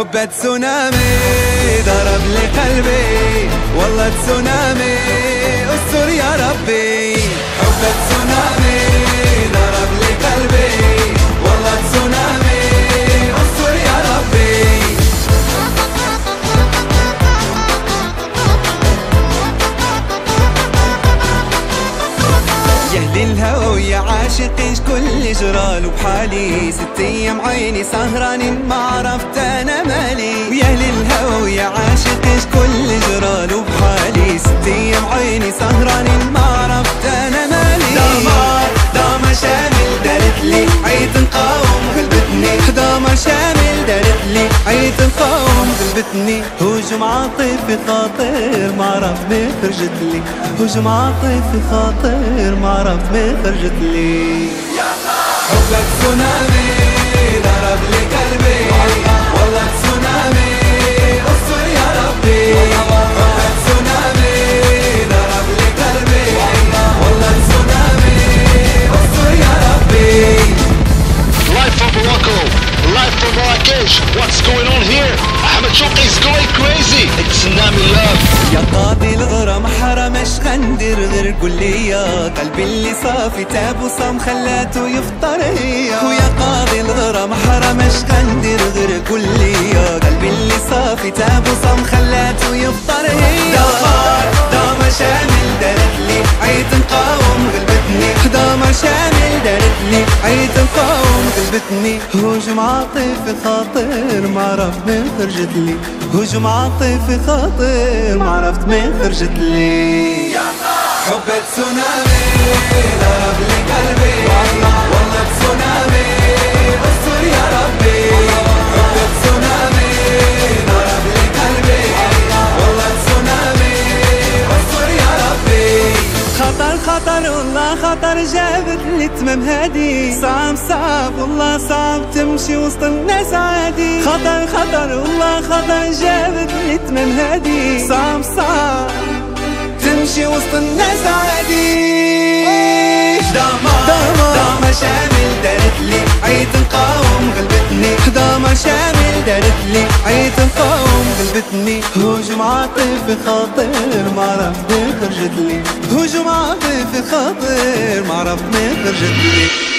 حبك تسونامي ضرب لي قلبي، والله تسونامي استر يا ربي. حبك تسونامي ضرب لي قلبي، والله تسونامي استر يا ربي. يا اهل الهوى يا عاشقين شكون جرالو بحالي، 6 ايام عيني سهرانين ما عرفت انا مالي. ويا اهل الهوى يا عاشقين شكون جرالو بحالي، 6 ايام عيني سهرانين ما عرفت انا مالي. دمار شامل دارت لي عيد نقاوم قلبتني، دمار شامل دارت لي عيد نقاوم قلبتني. هجوم عاطفي خاطر ما عرفت ما خرجت لي، هجوم عاطفي خاطر ما عرفت ما خرجت لي. حبك تسونامي ضرب لي قلبي، والله تسونامي استر يا ربي. حبك تسونامي ضرب لي قلبي، والله تسونامي استر يا ربي. Live from Morocco, live from Marrakesh. What's going on here? Ahmed Shouqi is going crazy. It's Tsunami Love. يا قاضي الغرام حرمش غندير غير قولي، يا قلبي اللي صافي تاب وصام خلاته يفطر هي. ويا قاضي الغرام حرمش غندير غير قولي، يا قلبي اللي صافي تاب وصام خلاته يفطر هي. دمار شامل دارت لي عيد نقاوم قلبتني، دمار شامل دارت لي عيد نقاوم قلبتني. هجوم عاطفي خاطر ما عرفت من خرجت لي، هجوم عاطفي خاطر ما عرفت من خرجت لي. حبك تسونامي ضرب لي قلبي، والله تسونامي استر يا ربي. حبك تسونامي ضرب لي قلبي، والله تسونامي استر يا ربي. خطر والله خطر جابت لي تمام هادي، صعب والله صعب تمشي وسط الناس عادي. خطر والله خطر جابت لي تمام هادي، صعب تمشي وسط الناس عادي. دمار شامل دارت لي عيد نقاوم قلبتني، دمار شامل دارت لي عيد نقاوم قلبتني. هجوم عاطفي خاطر ما عرفت ما خرجت لي، هجوم عاطفي خاطر ما عرفت ما خرجت لي.